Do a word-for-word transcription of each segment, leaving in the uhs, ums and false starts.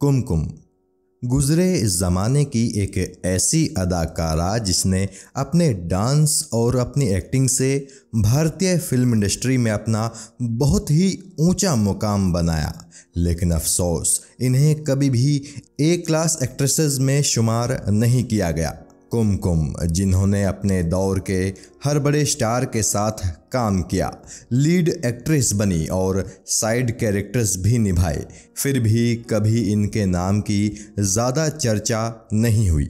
कुमकुम गुजरे ज़माने की एक ऐसी अदाकारा जिसने अपने डांस और अपनी एक्टिंग से भारतीय फिल्म इंडस्ट्री में अपना बहुत ही ऊंचा मुकाम बनाया। लेकिन अफसोस इन्हें कभी भी ए क्लास एक्ट्रेसेस में शुमार नहीं किया गया। कुमकुम जिन्होंने अपने दौर के हर बड़े स्टार के साथ काम किया, लीड एक्ट्रेस बनी और साइड कैरेक्टर्स भी निभाए, फिर भी कभी इनके नाम की ज़्यादा चर्चा नहीं हुई।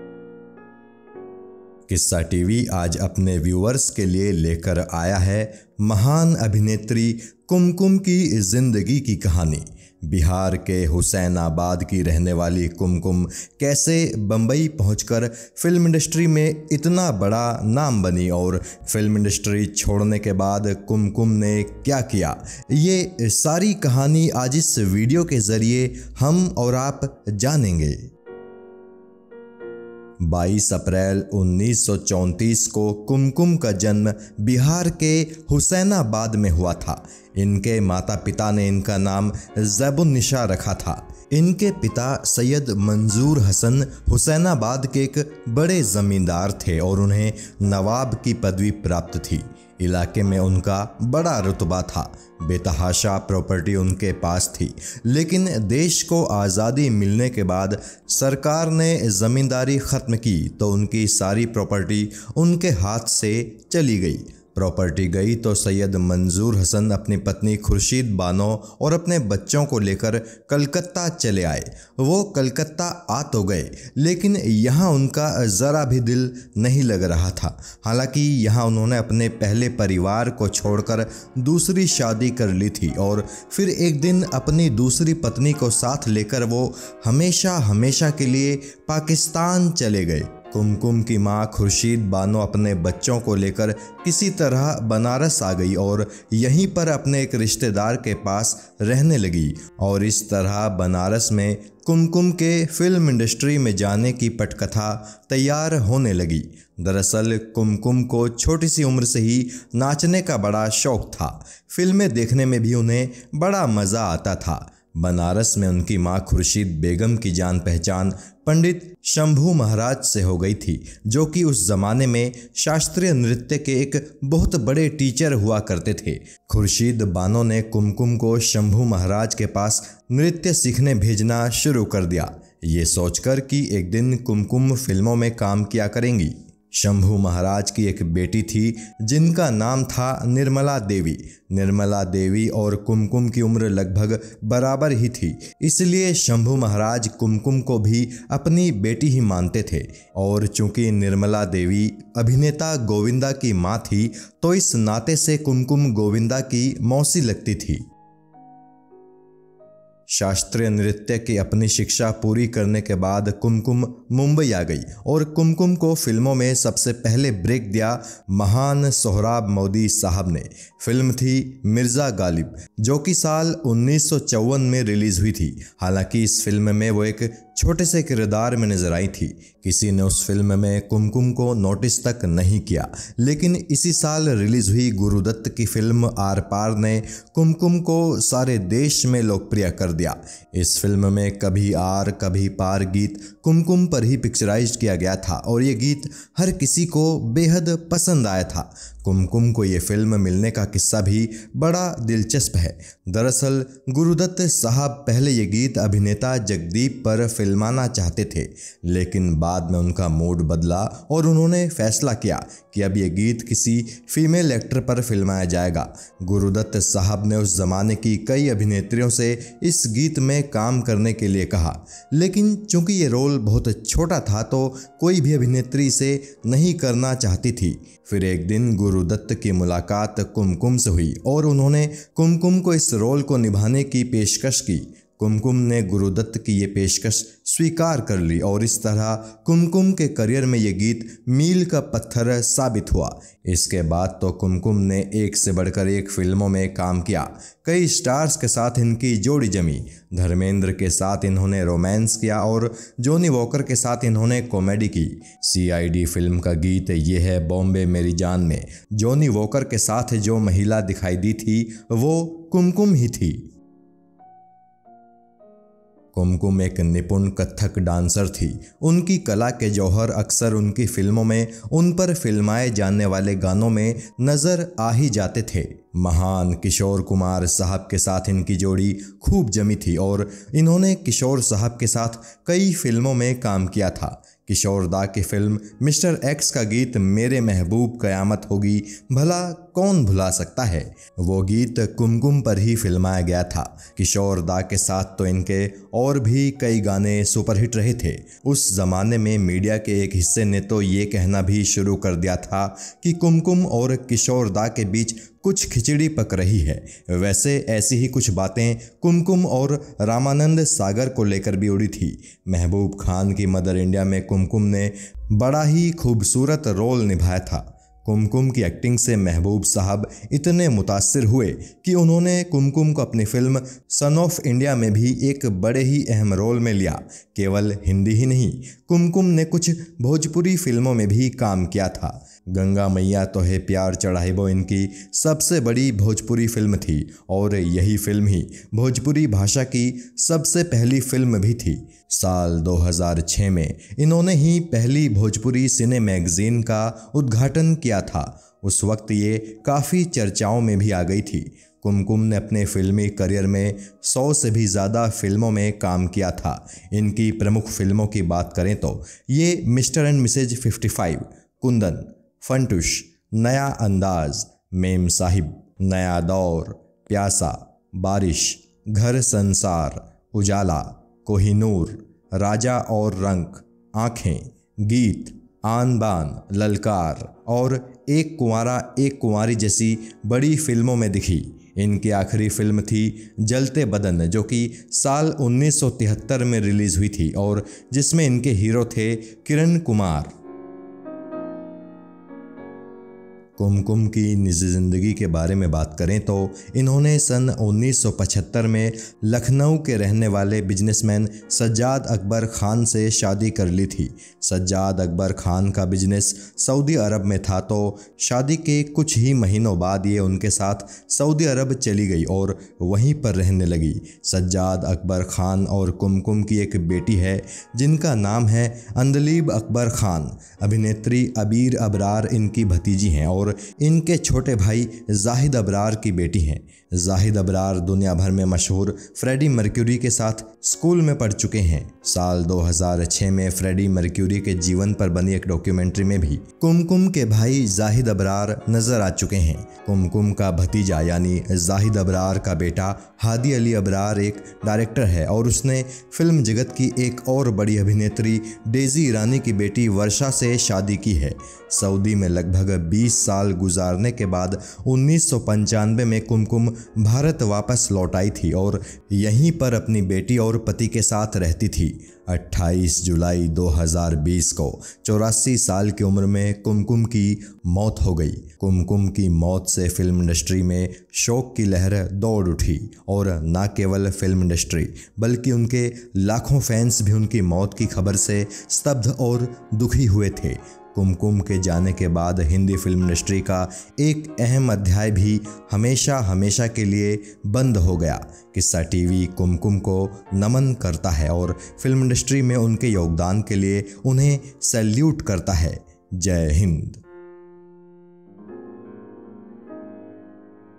किस्सा टीवी आज अपने व्यूअर्स के लिए लेकर आया है महान अभिनेत्री कुमकुम की ज़िंदगी की कहानी। बिहार के हुसैनाबाद की रहने वाली कुमकुम कैसे बम्बई पहुंचकर फिल्म इंडस्ट्री में इतना बड़ा नाम बनी और फिल्म इंडस्ट्री छोड़ने के बाद कुमकुम ने क्या किया, ये सारी कहानी आज इस वीडियो के ज़रिए हम और आप जानेंगे। बाईस अप्रैल उन्नीस सौ चौंतीस को कुमकुम का जन्म बिहार के हुसैनाबाद में हुआ था। इनके माता पिता ने इनका नाम ज़ैबुन्निसा रखा था। इनके पिता सैयद मंजूर हसन हुसैनाबाद के एक बड़े ज़मींदार थे और उन्हें नवाब की पदवी प्राप्त थी। इलाके में उनका बड़ा रुतबा था, बेतहाशा प्रॉपर्टी उनके पास थी। लेकिन देश को आज़ादी मिलने के बाद सरकार ने ज़मींदारी ख़त्म की तो उनकी सारी प्रॉपर्टी उनके हाथ से चली गई। प्रॉपर्टी गई तो सैयद मंजूर हसन अपनी पत्नी खुर्शीद बानो और अपने बच्चों को लेकर कलकत्ता चले आए। वो कलकत्ता आ तो गए, लेकिन यहाँ उनका ज़रा भी दिल नहीं लग रहा था। हालांकि यहाँ उन्होंने अपने पहले परिवार को छोड़कर दूसरी शादी कर ली थी और फिर एक दिन अपनी दूसरी पत्नी को साथ लेकर वो हमेशा हमेशा के लिए पाकिस्तान चले गए। कुमकुम की मां खुर्शीद बानो अपने बच्चों को लेकर किसी तरह बनारस आ गई और यहीं पर अपने एक रिश्तेदार के पास रहने लगी और इस तरह बनारस में कुमकुम के फिल्म इंडस्ट्री में जाने की पटकथा तैयार होने लगी। दरअसल कुमकुम को छोटी सी उम्र से ही नाचने का बड़ा शौक था। फिल्में देखने में भी उन्हें बड़ा मज़ा आता था। बनारस में उनकी मां खुर्शीद बेगम की जान पहचान पंडित शंभू महाराज से हो गई थी, जो कि उस ज़माने में शास्त्रीय नृत्य के एक बहुत बड़े टीचर हुआ करते थे। खुर्शीद बानो ने कुमकुम को शंभू महाराज के पास नृत्य सीखने भेजना शुरू कर दिया, ये सोचकर कि एक दिन कुमकुम फिल्मों में काम किया करेंगी। शंभू महाराज की एक बेटी थी जिनका नाम था निर्मला देवी। निर्मला देवी और कुमकुम की उम्र लगभग बराबर ही थी, इसलिए शंभू महाराज कुमकुम को भी अपनी बेटी ही मानते थे। और चूंकि निर्मला देवी अभिनेता गोविंदा की मां थी तो इस नाते से कुमकुम गोविंदा की मौसी लगती थी। शास्त्रीय नृत्य की अपनी शिक्षा पूरी करने के बाद कुमकुम मुंबई आ गई और कुमकुम को फिल्मों में सबसे पहले ब्रेक दिया महान सोहराब मोदी साहब ने। फिल्म थी मिर्ज़ा गालिब, जो कि साल उन्नीस सौ चौवन में रिलीज़ हुई थी। हालांकि इस फिल्म में वो एक छोटे से किरदार में नजर आई थी। किसी ने उस फिल्म में कुमकुम को नोटिस तक नहीं किया, लेकिन इसी साल रिलीज़ हुई गुरुदत्त की फिल्म आर पार ने कुमकुम को सारे देश में लोकप्रिय कर दिया। इस फिल्म में कभी आर कभी पार गीत कुमकुम पर ही पिक्चराइज किया गया था और ये गीत हर किसी को बेहद पसंद आया था। कुमकुम को ये फिल्म मिलने का किस्सा भी बड़ा दिलचस्प है। दरअसल गुरुदत्त साहब पहले ये गीत अभिनेता जगदीप पर फिल्माना चाहते थे, लेकिन बाद में उनका मूड बदला और उन्होंने फैसला किया कि अब ये गीत किसी फीमेल एक्टर पर फिल्माया जाएगा। गुरुदत्त साहब ने उस ज़माने की कई अभिनेत्रियों से इस गीत में काम करने के लिए कहा, लेकिन चूंकि ये रोल बहुत छोटा था तो कोई भी अभिनेत्री इसे नहीं करना चाहती थी। फिर एक दिन गुरुदत्त की मुलाकात कुमकुम से हुई और उन्होंने कुमकुम को इस रोल को निभाने की पेशकश की। कुमकुम ने गुरुदत्त की ये पेशकश स्वीकार कर ली और इस तरह कुमकुम के करियर में ये गीत मील का पत्थर साबित हुआ। इसके बाद तो कुमकुम ने एक से बढ़कर एक फिल्मों में काम किया। कई स्टार्स के साथ इनकी जोड़ी जमी। धर्मेंद्र के साथ इन्होंने रोमांस किया और जॉनी वॉकर के साथ इन्होंने कॉमेडी की। सी आई डी फिल्म का गीत ये है बॉम्बे मेरी जान में जॉनी वॉकर के साथ जो महिला दिखाई दी थी वो कुमकुम ही थी। कुमकुम एक निपुण कथक डांसर थी। उनकी कला के जौहर अक्सर उनकी फिल्मों में उन पर फिल्माए जाने वाले गानों में नजर आ ही जाते थे। महान किशोर कुमार साहब के साथ इनकी जोड़ी खूब जमी थी और इन्होंने किशोर साहब के साथ कई फिल्मों में काम किया था। किशोर दा की फिल्म मिस्टर एक्स का गीत मेरे महबूब कयामत होगी भला कौन भुला सकता है, वो गीत कुमकुम पर ही फिल्माया गया था। किशोर दा के साथ तो इनके और भी कई गाने सुपरहिट रहे थे। उस जमाने में मीडिया के एक हिस्से ने तो ये कहना भी शुरू कर दिया था कि कुमकुम और किशोर दा के बीच कुछ खिचड़ी पक रही है। वैसे ऐसी ही कुछ बातें कुमकुम और रामानंद सागर को लेकर भी उड़ी थी। महबूब खान की मदर इंडिया में कुमकुम ने बड़ा ही खूबसूरत रोल निभाया था। कुमकुम की एक्टिंग से महबूब साहब इतने मुतासिर हुए कि उन्होंने कुमकुम को अपनी फिल्म सन ऑफ इंडिया में भी एक बड़े ही अहम रोल में लिया। केवल हिंदी ही नहीं, कुमकुम ने कुछ भोजपुरी फिल्मों में भी काम किया था। गंगा मैया तो है प्यार चढ़ाई वो इनकी सबसे बड़ी भोजपुरी फिल्म थी और यही फिल्म ही भोजपुरी भाषा की सबसे पहली फिल्म भी थी। साल दो हज़ार छह में इन्होंने ही पहली भोजपुरी सिने मैगजीन का उद्घाटन किया था। उस वक्त ये काफ़ी चर्चाओं में भी आ गई थी। कुमकुम ने अपने फिल्मी करियर में सौ से भी ज़्यादा फिल्मों में काम किया था। इनकी प्रमुख फिल्मों की बात करें तो ये मिस्टर एंड मिसेज पचपन, कुंदन, फंटूश, नया अंदाज, मेम साहिब, नया दौर, प्यासा, बारिश, घर संसार, उजाला, कोहिनूर, राजा और रंक, आँखें, गीत, आन बान, ललकार और एक कुंवारा एक कुंवारी जैसी बड़ी फिल्मों में दिखी। इनकी आखिरी फिल्म थी जलते बदन, जो कि साल उन्नीस सौ तिहत्तर में रिलीज़ हुई थी और जिसमें इनके हीरो थे किरण कुमार। कुमकुम की निजी ज़िंदगी के बारे में बात करें तो इन्होंने सन उन्नीस सौ पचहत्तर में लखनऊ के रहने वाले बिजनेसमैन सज्जाद अकबर ख़ान से शादी कर ली थी। सज्जाद अकबर ख़ान का बिजनेस सऊदी अरब में था, तो शादी के कुछ ही महीनों बाद ये उनके साथ सऊदी अरब चली गई और वहीं पर रहने लगी। सज्जाद अकबर ख़ान और कुमकुम की एक बेटी है जिनका नाम है अंदलीब अकबर ख़ान। अभिनेत्री अबीर अबरार इनकी भतीजी हैं और इनके छोटे भाई जाहिद अबरार की बेटी हैं। जाहिद अबरार दुनिया भर में मशहूर फ्रेडी मर्क्यूरी के साथ स्कूल में पढ़ चुके हैं। साल दो हज़ार छह में फ्रेडी मर्क्यूरी के जीवन पर बनी एक डॉक्यूमेंट्री में भी कुमकुम के भाई जाहिद अबरार नजर आ चुके हैं। कुमकुम का भतीजा यानी जाहिद अबरार का बेटा हादी अली अबरार एक डायरेक्टर है और उसने फिल्म जगत की एक और बड़ी अभिनेत्री डेजी ईरानी की बेटी वर्षा से शादी की है। सऊदी में लगभग बीस साल गुजारने के बाद उन्नीस सौ पंचानवे में कुमकुम भारत वापस लौट आई थी और यहीं पर अपनी बेटी और पति के साथ रहती थी। अट्ठाईस जुलाई दो हज़ार बीस को चौरासी साल की उम्र में कुमकुम की मौत हो गई। कुमकुम की मौत से फिल्म इंडस्ट्री में शोक की लहर दौड़ उठी और न केवल फिल्म इंडस्ट्री बल्कि उनके लाखों फैंस भी उनकी मौत की खबर से स्तब्ध और दुखी हुए थे। कुमकुम के जाने के बाद हिंदी फिल्म इंडस्ट्री का एक अहम अध्याय भी हमेशा हमेशा के लिए बंद हो गया। किस्सा टीवी कुमकुम को नमन करता है और फिल्म इंडस्ट्री में उनके योगदान के लिए उन्हें सैल्यूट करता है। जय हिंद।